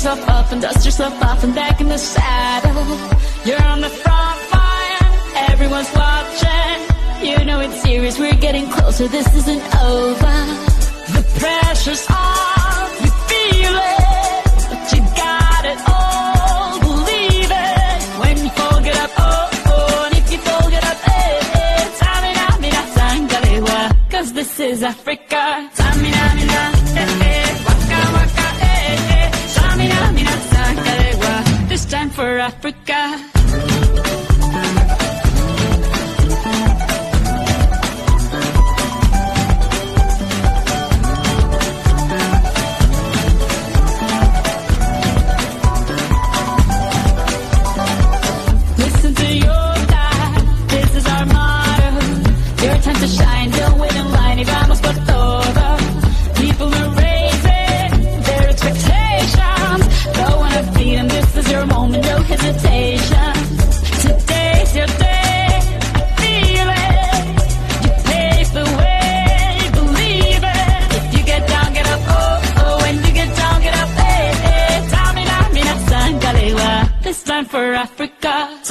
yourself up and dust yourself off and back in the saddle. You're on the front line, everyone's watching. You know it's serious, we're getting closer, this isn't over. The pressure's on, you feel it, but you got it all, believe it. When you fold it up, oh, oh, and if you fold it up, eh, eh, tamina, mina, sangalewa, 'cause this is Africa. Tamina, mina, eh, eh, waka, waka, eh, eh, tamina, mina, sangalewa, this time for Africa. To shine, don't wait in line, y vamos por todo. People are raising their expectations. Go on a beat and this is your moment, no hesitation. Today's your day, feel it. You pave the way, believe it. If you get down, get up, oh, oh. When you get down, get up, eh, eh. Tamina, mina, sangalewa. This time for Africa.